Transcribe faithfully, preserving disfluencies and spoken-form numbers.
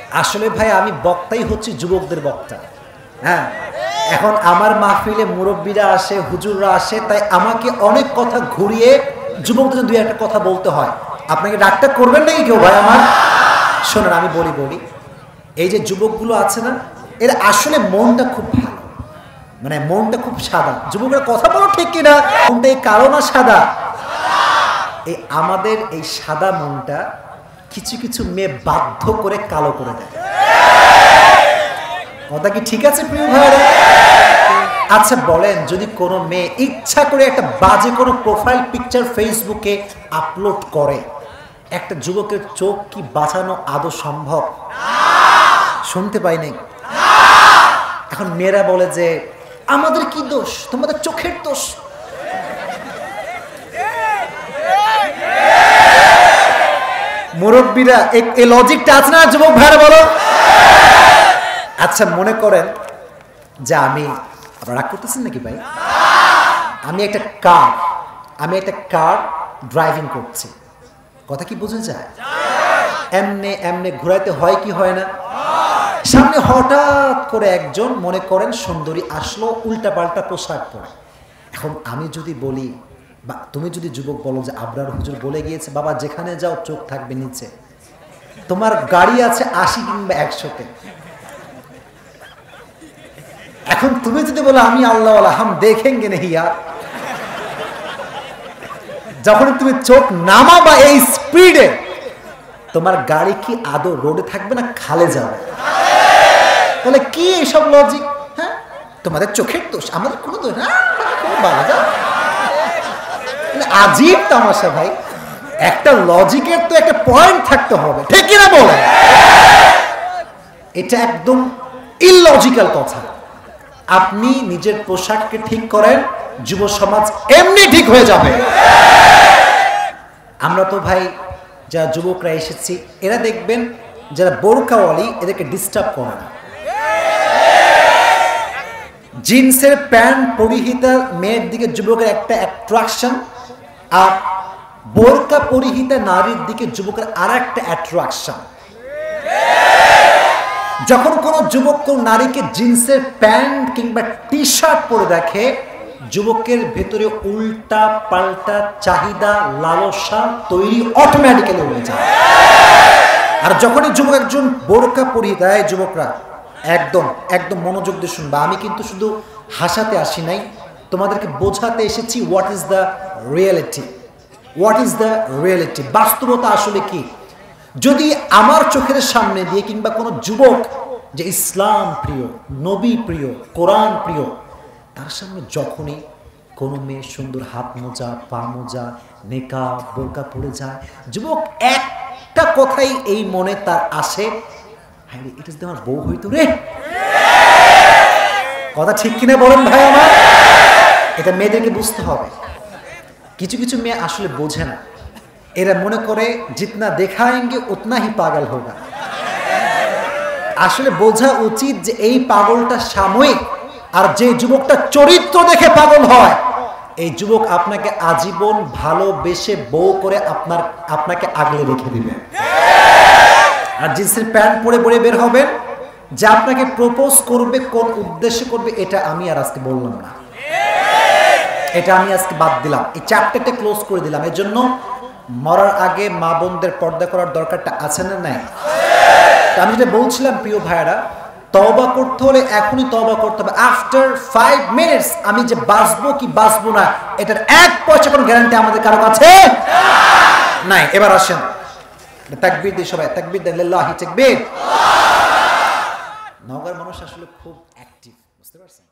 আসলে ভাই আমি বক্তাই হচ্ছে যুবকদের বক্তা। হ্যাঁ, এখন আমার মাহফিলে মুরব্বীরা আসে, হুজুররা আসে, তাই আমাকে অনেক কথা ঘুরিয়ে যুবকদের দুই একটা কথা বলতে হয়। আপনাকে রাগটা করবেন নাকি কেউ ভাই আমার? শোনেন, আমি বলি বলি এই যে যুবকগুলো আছে না, এর আসলে মনটা খুব ভালো, মানে মনটা খুব সাদা। যুবকরা কথা বলো ঠিক কিনা? মনটা এই কালো না সাদা? এই আমাদের এই সাদা মনটা কিছু কিছু মেয়ে বাধ্য করে কালো করে দেয়। কথা কি ঠিক আছে প্রিয় ভাইরা? আচ্ছা বলেন, যদি কোনো মেয়ে ইচ্ছা করে একটা বাজে কোনো প্রোফাইল পিকচার ফেসবুকে আপলোড করে, একটা যুবকের চোখ কি বাঁচানো আদৌ সম্ভব? শুনতে পাই নাই। এখন মেয়েরা বলে যে আমাদের কি দোষ, তোমাদের চোখের দোষ। মুরব্বীরা এই লজিকটা আছে না যুবক ভাইরা বলো? আচ্ছা মনে করেন যে আমি, আপনারা রাগ করতেছেন নাকি ভাই? আমি একটা কার আমি একটা কার ড্রাইভিং করছি, কথা কি বোঝা যায়? এমনে এমনে ঘুরাইতে হয় কি হয় না? সামনে হঠাৎ করে একজন মনে করেন সুন্দরী আসলো, উল্টা পাল্টা পোশাক পরে। এখন আমি যদি বলি, বা তুমি যদি যুবক বলো যে আবরার হুজুর বলে গিয়েছে বাবা যেখানে যাও চোখ থাকবে নিচে, তোমার গাড়ি আছে আশি কিংবা একশোতে, এখন তুমি যদি বলো আমি আল্লাহওয়ালা হাম দেখেঙ্গে নেহি ইয়ার, যখন তুমি চোখ নামাবা এই স্পিডে, তোমার গাড়ি কি আদৌ রোডে থাকবে না খালে যাবে? তাহলে কি এইসব লজিক? হ্যাঁ, তোমাদের চোখের দোষ, আমাদের কোনো দোষ না। আজীব তামাশা ভাই। একটা লজিকের তো একটা পয়েন্ট থাকতে হবে, ঠিক কিনা বলে? এটা একদম ইললজিক্যাল কথা। আপনি নিজের পোশাককে ঠিক করেন, যুব সমাজ এমনি ঠিক হয়ে যাবে। আমরা তো ভাই যারা যুবকরা এসেছি, এরা দেখবেন যারা বোরকাওয়ালি এদেরকে ডিস্টার্ব করে না। জিন্সের প্যান্ট পরিহিতা মেয়ের দিকে যুবকের একটা অ্যাট্রাকশন, আর বোরকা পরিহিতা নারীর দিকে যুবকের আর একটা অ্যাট্রাকশন। যখন কোন যুবক কোন নারীকে জিন্সের প্যান্ট কিংবা টি শার্ট পরে দেখে, যুবকের ভেতরে উল্টা পাল্টা চাহিদা লালসা তৈরি অটোমেটিক্যালি হয়ে যায়। আর যখনই যুবক একজন বোরকা পরিহিতা, যুবকরা একদম একদম মনোযোগ দিয়ে শুনবা, আমি কিন্তু শুধু হাসাতে আসি নাই, তোমাদেরকে বোঝাতে এসেছি what is the reality. What is the reality, বাস্তবতা আসলে কি। যদি আমার চোখের সামনে দিয়ে কিংবা কোনো যুবক যে ইসলাম প্রিয়, নবী প্রিয়, কোরআন প্রিয়, তার সামনে যখনই কোনো মেয়ে সুন্দর হাত মোজা, পা মোজা, নেকাব, বোরকা পরে যায়, যুবক একটা কথাই এই মনে তার আসে, হ্যাঁ রে, এটা যদি আমার বউ হইতো রে। কথা ঠিক কিনা বলেন ভাই আমার? এটা মেয়েদেরকে বুঝতে হবে। কিছু কিছু মেয়ে আসলে বোঝে না, এরা মনে করে জিতনা দেখাएंगे উতনা হি পাগল হোগা। আসলে বোঝা উচিত যে এই পাগলটা সাময়িক, আর যে যুবকটা চরিত্র দেখে পাগল হয়, এই যুবক আপনাকে আজীবন ভালোবেসে বউ করে আপনার আপনাকে আগলে রেখে দিবে। আর জিন্সের প্যান্ট পরে পরে বের হবেন, যে আপনাকে প্রপোজ করবে কোন উদ্দেশ্যে করবে এটা আমি আর আজকে বললাম না, এটা আমি আজকে বাদ দিলাম, এই চ্যাপ্টারটা ক্লোজ করে দিলাম। এর জন্য মরার আগে মা বোনদের পর্দা করার দরকারটা আছে না নাই? আমি যেটা বলছিলাম প্রিয় ভাইরা, তওবা করতে হলে এখনই তওবা করতে হবে। আফটার ফাইভ মিনিটস আমি যে বাঁচবো কি বাঁচবো না, এটার এক পয়সা কোনো গ্যারান্টি আমাদের কারো কাছে নাই। এবার আসেন, তাকবীর দিই সবাই, তাকবীর দেন, লিল্লাহি তাকবীর। নওগাঁর মানুষ আসলে খুব অ্যাক্টিভ, বুঝতে পারছেন?